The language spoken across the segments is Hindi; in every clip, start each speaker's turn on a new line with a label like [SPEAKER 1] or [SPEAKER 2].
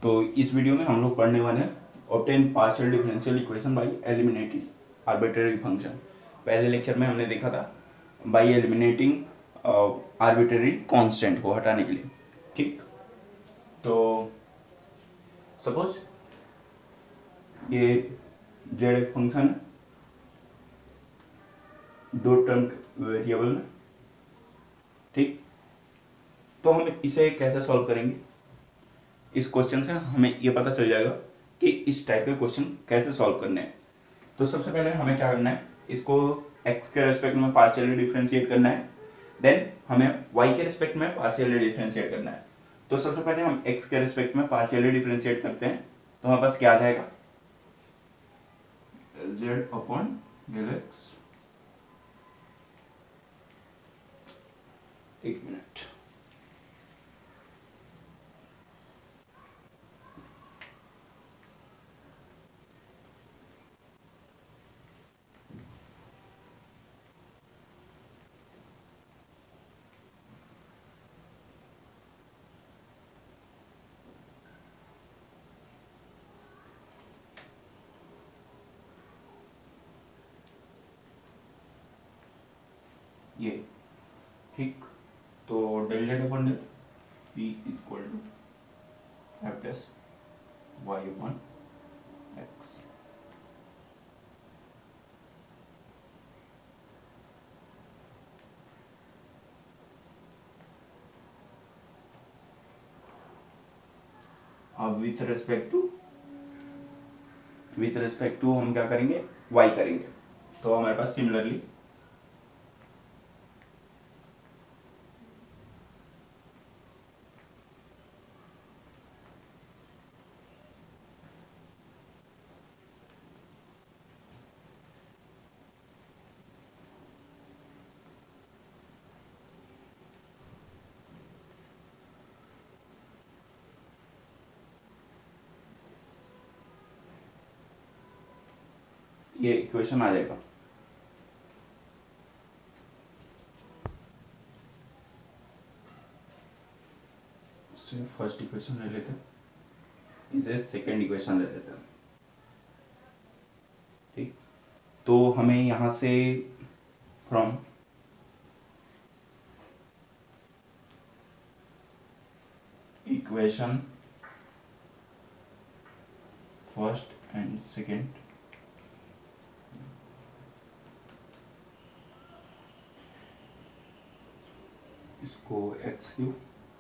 [SPEAKER 1] तो इस वीडियो में हम लोग पढ़ने वाले हैं obtain partial differential equation by eliminating arbitrary function. पहले लेक्चर में हमने देखा था बाय एलिमिनेटिंग आर्बिट्रेरी कांस्टेंट को हटाने के लिए। ठीक, तो सपोज ये जेड एक फंक्शन है दो टर्म वेरिएबल में। ठीक, तो हम इसे कैसे सॉल्व करेंगे? इस क्वेश्चन से हमें ये पता चल जाएगा कि इस टाइप के क्वेश्चन कैसे सॉल्व करने हैं। तो सबसे पहले हमें क्या करना है, इसको x के रेस्पेक्ट में पार्शियली डिफरेंशिएट करना है, देन हमें y के रेस्पेक्ट में पार्शियली डिफरेंशिएट करना है। तो सबसे पहले हम x के रेस्पेक्ट में पार्शियली डिफरेंशिएट करते हैं, तो हमारे पास क्या आ जाएगा, z अपॉन डेल x। एक मिनट, ये ठीक। तो del z upon del p equal to f plus y upon x। अब विथ रेस्पेक्ट टू हम क्या करेंगे, y करेंगे। तो हमारे पास सिमिलरली ये इक्वेशन आ जाएगा। फर्स्ट इक्वेशन ले लेते हैं, इसे सेकेंड इक्वेशन ले लेते हैं। ठीक, तो हमें यहां से from equation first and second इसको एक्स क्यूब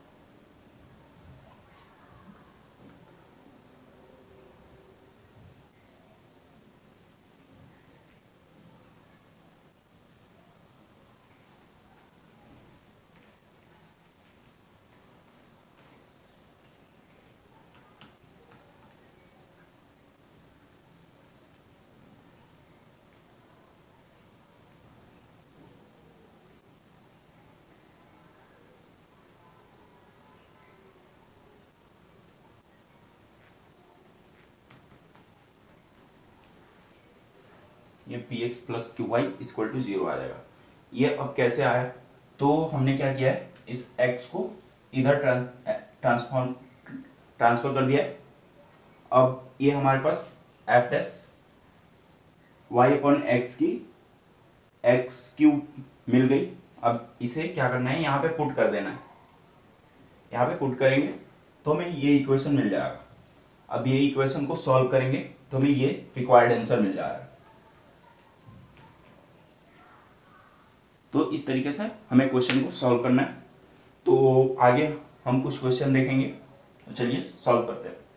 [SPEAKER 1] ये P X plus Q Y equal to 0 आ जाएगा। ये अब कैसे आया, तो हमने क्या किया है, इस x को इधर ट्रांसफर कर दिया है। अब ये हमारे पास F dash Y upon X की एक्स क्यूब मिल गई। अब इसे क्या करना है, यहाँ पे पुट कर देना है। यहाँ पे पुट करेंगे तो हमें ये इक्वेशन मिल जाएगा। अब ये इक्वेशन को सॉल्व करेंगे तो हमें ये रिक्वायर्ड आंसर मिल जाएगा। तो इस तरीके से हमें क्वेश्चन को सॉल्व करना है। तो आगे हम कुछ क्वेश्चन देखेंगे, तो चलिए सॉल्व करते हैं।